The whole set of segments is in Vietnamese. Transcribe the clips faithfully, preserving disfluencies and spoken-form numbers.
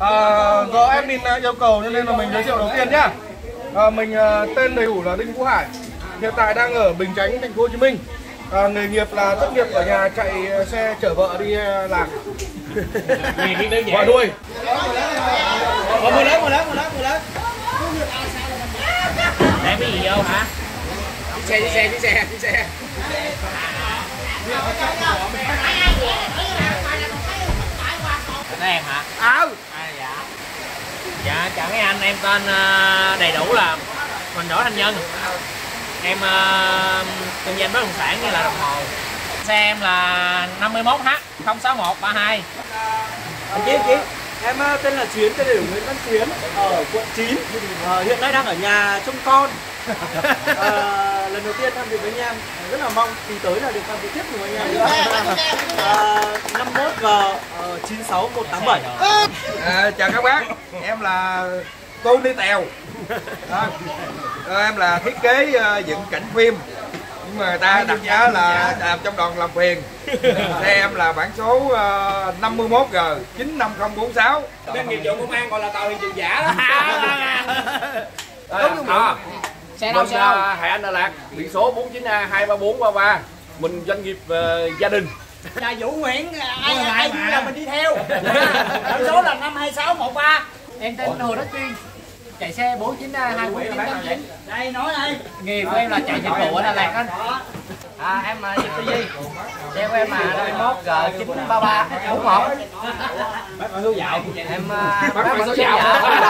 À, do admin yêu cầu nên là mình giới thiệu đầu tiên nhá. À, mình à, tên đầy đủ là Đinh Vũ Hải, hiện tại đang ở Bình Chánh, thành phố Hồ Chí Minh. À, nghề nghiệp là tốt nghiệp ở nhà chạy xe chở vợ đi làm. Vợ đuôi. Ờ, mưa lớn, mưa lớn, mưa lớn, mưa lớn. Đem cái gì vô hả? Xe, chiếc xe, chiếc xe, chiếc xe. Đó em hả? Ờ. À, dạ. Dạ, chào mấy anh, em tên uh, đầy đủ là Huỳnh Đỗ Thanh Nhân. Em uh, kinh doanh bất động sản như là đồng hồ. Xe em là năm mươi mốt H không sáu một ba hai. Anh Chiến, Chiến. Em tên là Chiến, tên đầy đủ Nguyễn Văn Chiến, ở quận chín. À, hiện nay đang ở nhà trông con. À, lần đầu tiên tham dự với anh em, rất là mong kỳ tới là được tham dự tiếp cùng anh em nữa. À, năm mốt G chín sáu một tám bảy. À, chào các bác, em là Tôn Đi Tèo. À, em là thiết kế uh, dựng cảnh phim, nhưng mà người ta đặt giá là làm trong đoàn làm phiền. Xe em là bản số uh, năm mươi mốt G chín năm không bốn sáu. Bên nghiệp vụ công an gọi là tàu hiện trường giả đó. Đúng không? Xe đâu, xe đâu? Hải Anh Đà Lạt, biển số bốn chín A hai ba bốn ba ba. Mình doanh nghiệp uh, gia đình. Là Vũ Nguyễn, ai ai cũng là mình đi theo. Biển số là năm hai sáu một ba. Em tên Hồ Đức Chuyên, chạy xe bốn chín A hai bốn chín tám chín. Đây, nói đây. Nghề của em là chạy dịch vụ ở Đà Lạt anh. À, em là Diệp Tư Duy. Xe của em là năm mươi mốt G chín ba ba bốn một. Bác nói số dạo. Em bác nói số dạo.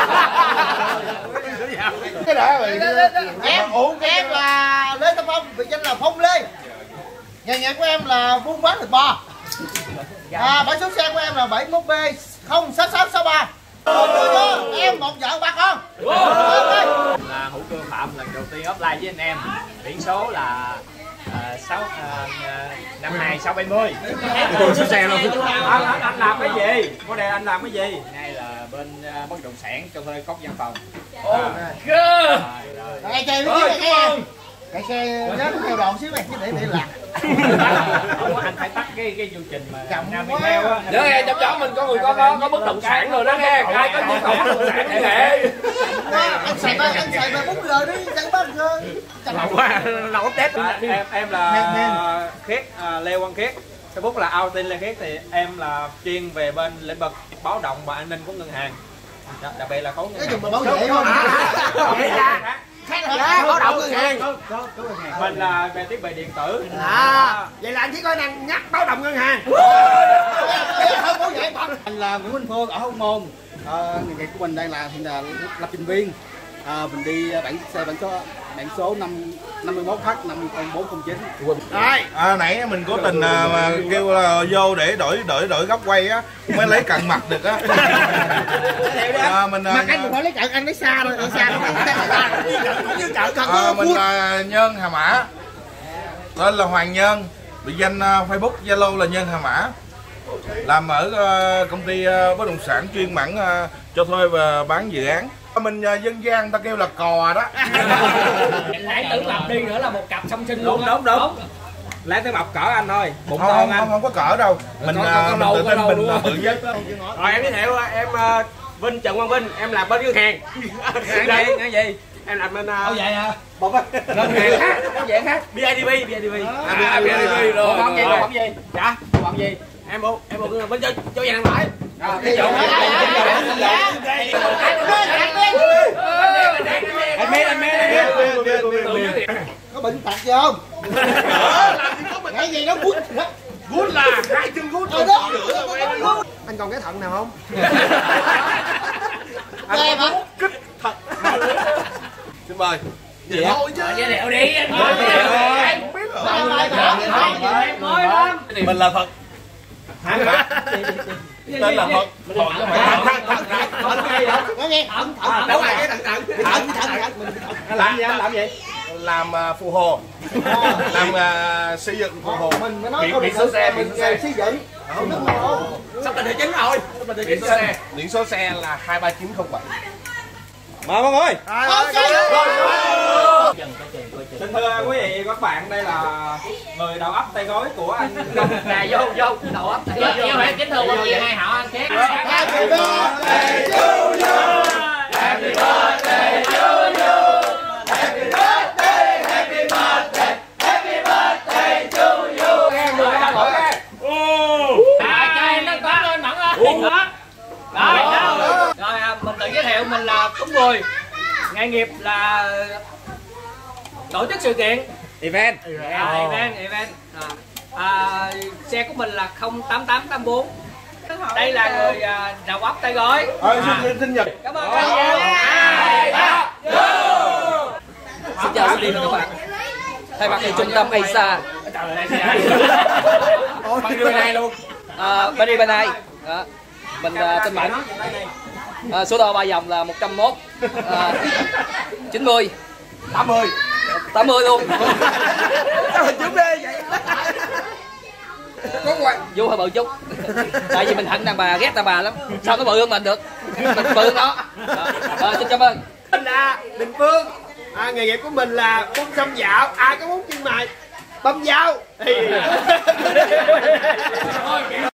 Cái đã rồi. Em em là Lê Tâm Phong, biệt danh là Phong Lê. Nghề nghiệp của em là buôn bán thịt bò. À, bản số xe của em là bảy mốt B không sáu sáu sáu ba. Em một vợ ba con. Là Hữu Cơ Phạm, lần đầu tiên offline với anh em. Biển số là sáu năm hai sáu bảy mươi. Số xe luôn. Anh, anh, anh làm cái gì? Có đề anh làm cái gì? Đây là bên uh, bất động sản cho thuê cốc văn phòng. Ồ, cơ. Đây chơi với chiếc này em. Cái xe nhớ theo đòn xíu này chứ để để lạc. Anh phải tắt cái cái chương trình mà Nam đi theo á. Nhớ nghe trong đó mình có người có có, có bất động sản rồi đó nghe. Ai có nhu cầu bất động sản liên hệ. Anh xài ba anh xài ba bốn G đi, chẳng bắt rồi. lâu quá, lâu update. Em em là Khiết, Lê Quang Khiết. Facebook là ao tin Lê Khiết, thì em là chuyên về bên lĩnh vực báo động và an ninh của ngân hàng. Đặc biệt là khối ngân hàng. Cái dùng bảo vệ không? Khác là báo động ngân hàng. Mình là về thiết bị điện tử. À, vậy là anh chỉ có năng nhắc báo động ngân hàng. Không bảo vệ bật. Anh là Nguyễn Minh Phương ở Hóc Môn. À, nghề nghiệp của mình đang là hiện là lập trình viên. À, mình đi bản xe bản số bản số năm năm mươi mốt H năm không bốn không chín. Đấy. À, nãy mình cố tình à, mà kêu là vô để đổi đổi đổi góc quay á mới lấy cận mặt được á. À, mình mà anh đừng phải lấy cận, anh lấy xa thôi, xa đâu. À, mình là Nhân Hà Mã, tên là Hoàng Nhân, biệt danh uh, Facebook Zalo là Nhân Hà Mã, làm ở uh, công ty uh, bất động sản chuyên mảng uh, cho thuê và bán dự án. Mình uh, dân gian người ta kêu là cò đó. Nãy tưởng Lập đi nữa là một cặp song sinh luôn. Đúng đúng đúng. Lấy tới mọc cỡ anh thôi. Bụng Không, to không, anh. không, không có cỡ đâu. Mình có, uh, có, có mình đầu, tự có tin đầu, mình đúng tự nhất. Rồi em giới thiệu em uh, Vinh, Trần Quang Vinh, em làm bên ngân hàng. Ngân gì? Ngân gì? Em làm bên Đâu vậy hả? Một ngân hàng khác, có dạng khác. bê i đê bê, bê i đê bê. À, bê i đê bê rồi. Bộ phận gì? Bộ phận gì? Dạ, bộ phận gì? Em bộ em bộ bên cho cho vàng lại. Cái chỗ anh mê anh mê Có bệnh tật gì không? Cái gì nó quýt. Gút là hai chân gút. Anh còn cái thận nào không? Anh có bút kích thật. Xin mời. Vậy thôi chứ. Giới thiệu đi anh. Không biết rồi. Mình là Thật. Tên là Thật. Nói nghe, thận thận. Đâu ai cái thận thận. Thận thận thận. Làm gì anh làm gì? Làm uh, phù hồ, làm uh, xây dựng phù hồ. Mình mới nói Biển- biển số xe, mình biển số xe. xây dựng. Sắp tình chính rồi. Sắp tình Biển số xe, biển số xe là hai ba chín không bảy. Mời mọi người. Ok. Xin thưa quý vị và các bạn, đây là người đầu ấp tay gối của anh. Nè vô vô đầu ấp. Vô vô kính thưa quý vị hai họ anh Khiết. Happy birthday của mình là Tuấn Mười. Nghề nghiệp là tổ chức sự kiện. Event. À, event, event. À, à, xe của mình là không tám tám tám bốn. Đây là người à, đầu óc tay gói. Ờ, xin, xin nhật. Cảm ơn các bạn. Hai, ba, vô. Xin chào quý vị và các bạn. Thay mặt cho trung tâm a ét a. Bên đi bên này luôn. À, bên đi bên này. Đó. Mình uh, tên Mạnh. À, số đo ba vòng là một trăm mốt. À, chín mươi. tám mươi. tám mươi luôn. Sao hình chúng đi vậy? Có quay. Vô hơi bự chút. Tại vì mình hận đàn bà, ghét đàn bà lắm. Sao nó bự hơn mình được? Mình bự hơn nó. À, xin cảm ơn. Mình là Đình Phương. À, nghề nghiệp của mình là bún xăm dạo. Ai có bún chân mày băm dao.